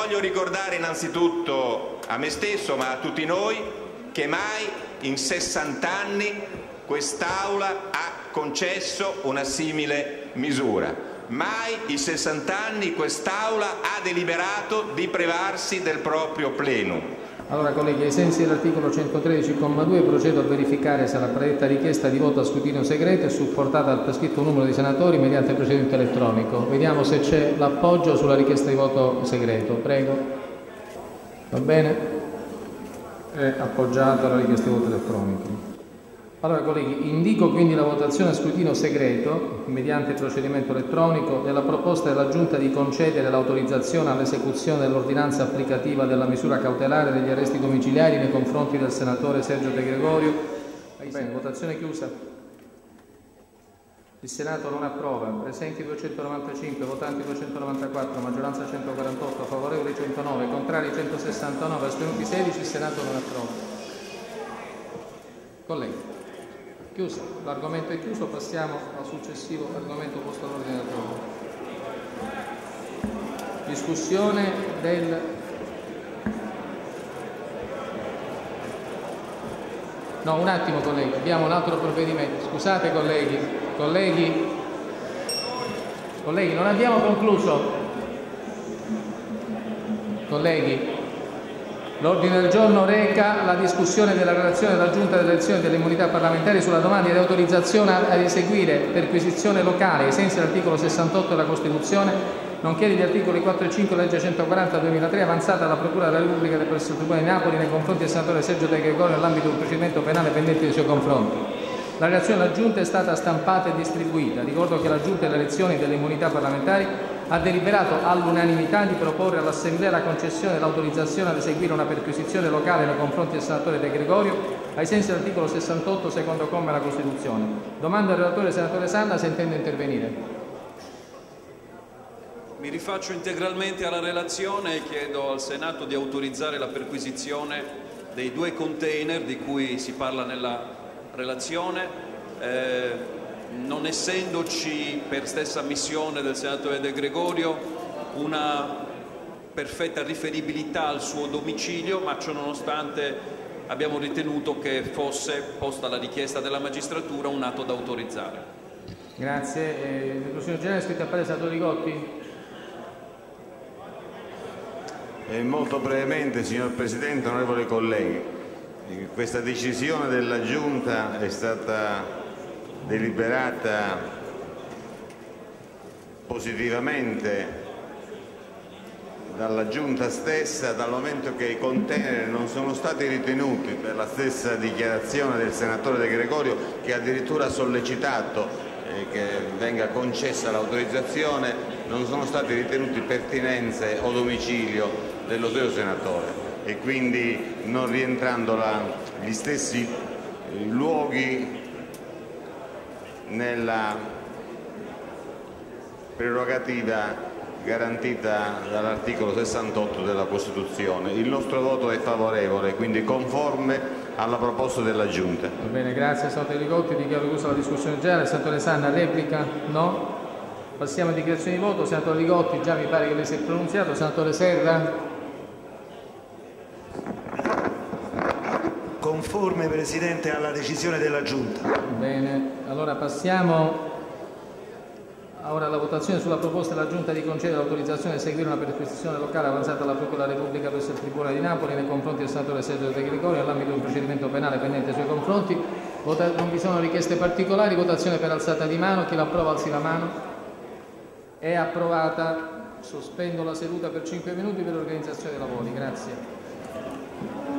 voglio ricordare innanzitutto a me stesso, ma a tutti noi, che mai in 60 anni quest'Aula ha concesso una simile misura. Mai in 60 anni quest'Aula ha deliberato di privarsi del proprio plenum. Allora, colleghi, ai sensi dell'articolo 113,2 procedo a verificare se la predetta richiesta di voto a scrutinio segreto è supportata dal prescritto numero di senatori mediante procedimento elettronico. Vediamo se c'è l'appoggio sulla richiesta di voto segreto. Prego. Va bene? È appoggiata la richiesta di voto elettronico. Allora, colleghi, indico quindi la votazione a scrutinio segreto, mediante procedimento elettronico, della proposta della Giunta di concedere l'autorizzazione all'esecuzione dell'ordinanza applicativa della misura cautelare degli arresti domiciliari nei confronti del senatore Sergio De Gregorio. Bene, votazione chiusa. Il Senato non approva. Presenti 295, votanti 294, maggioranza 148, favorevoli 109, contrari 169, astenuti 16. Il Senato non approva. Colleghi, chiuso. L'argomento è chiuso, passiamo al successivo argomento posto all'ordine del giorno. Discussione del No, un attimo colleghi, abbiamo un altro provvedimento. Scusate colleghi, non abbiamo concluso. Colleghi, l'ordine del giorno reca la discussione della relazione della Giunta delle elezioni e delle immunità parlamentari sulla domanda di autorizzazione ad eseguire perquisizione locale ai sensi dell'articolo 68 della Costituzione, nonché degli articoli 4 e 5 legge 140/2003 avanzata dalla Procura della Repubblica presso il Tribunale di Napoli nei confronti del senatore Sergio De Gregorio nell'ambito di un procedimento penale pendente nei suoi confronti. La relazione della Giunta è stata stampata e distribuita. Ricordo che la Giunta delle elezioni e delle immunità parlamentari ha deliberato all'unanimità di proporre all'Assemblea la concessione dell'autorizzazione ad eseguire una perquisizione locale nei confronti del senatore De Gregorio ai sensi dell'articolo 68 secondo comma della Costituzione. Domando al relatore senatore Sanna se intende intervenire. Mi rifaccio integralmente alla relazione e chiedo al Senato di autorizzare la perquisizione dei 2 container di cui si parla nella relazione, non essendoci per stessa ammissione del senatore De Gregorio una perfetta riferibilità al suo domicilio, ma ciò nonostante abbiamo ritenuto che fosse, posta la richiesta della magistratura, un atto da autorizzare. Grazie. Il Consiglio Generale è iscritto a parlare il senatore Rigotti. Molto brevemente, signor Presidente, onorevoli colleghi, questa decisione della Giunta è stata deliberata positivamente dalla Giunta stessa, dal momento che i container non sono stati ritenuti, per la stessa dichiarazione del senatore De Gregorio, che addirittura ha sollecitato che venga concessa l'autorizzazione, non sono stati ritenuti pertinenze o domicilio dello stesso senatore, e quindi non rientrando gli stessi luoghi nella prerogativa garantita dall'articolo 68 della Costituzione. Il nostro voto è favorevole, quindi conforme alla proposta della Giunta. Va bene, grazie senatore Rigotti. Dichiaro chiusa la discussione generale. Senatore Sanna, replica? No? Passiamo a dichiarazioni di voto. Senatore Rigotti, già mi pare che lei si è pronunziato. Senatore Serra? Conforme, Presidente, alla decisione della Giunta. Bene, allora passiamo ora alla votazione sulla proposta della Giunta di concedere l'autorizzazione a eseguire una perquisizione locale avanzata dalla Procura della Repubblica presso il Tribunale di Napoli nei confronti del senatore Sergio De Gregorio nell'ambito di un procedimento penale pendente nei suoi confronti. Non vi sono richieste particolari. Votazione per alzata di mano. Chi l'approva alzi la mano. È approvata. Sospendo la seduta per 5 minuti per l'organizzazione dei lavori. Grazie.